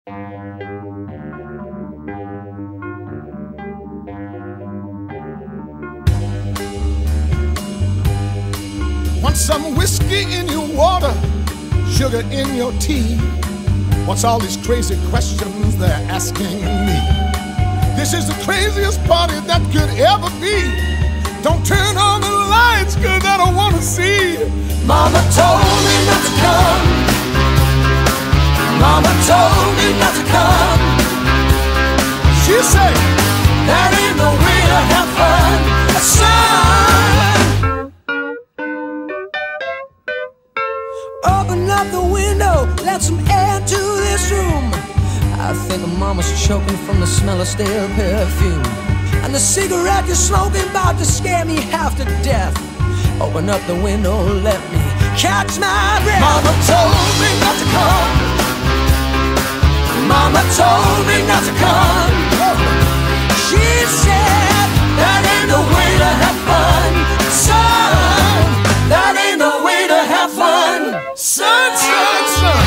Want some whiskey in your water, sugar in your tea? What's all these crazy questions they're asking me? This is the craziest party that could ever be. Don't turn on the lights, 'cause I don't wanna see. Mama told me not to come. Mama told me not to come. She said, that ain't no way to have fun, son. Open up the window, let some air to this room. I think Mama's choking from the smell of stale perfume. And the cigarette you're smoking about to scare me half to death. Open up the window, let me catch my breath. Mama told me not to come. Mama told me not to come. She said, that ain't the way to have fun, son. That ain't the way to have fun, son, son, son.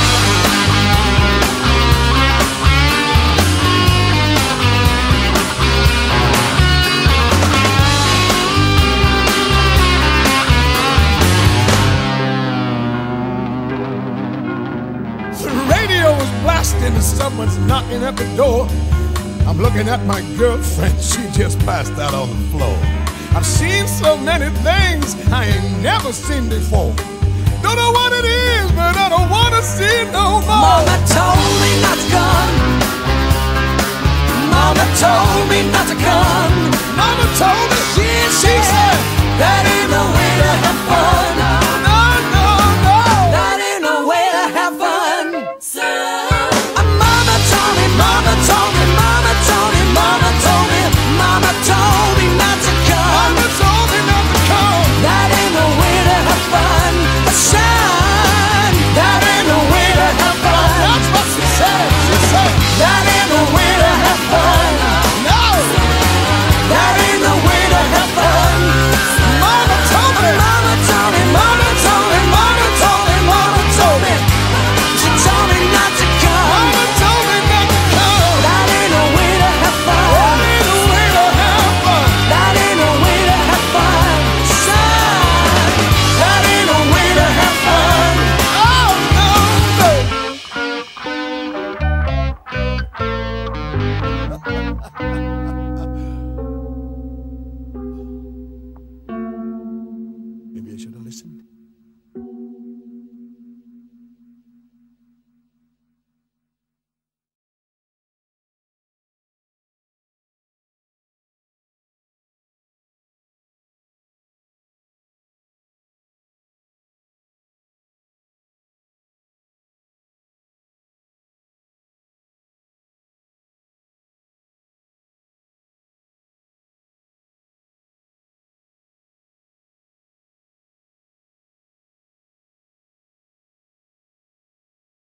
The radio is blasting and someone's knocking at the door. I'm looking at my girlfriend, she just passed out on the floor. I've seen so many things I ain't never seen before. Don't know what it is, but I don't want to see it no more. Mama told me not to come. Mama told me not to come.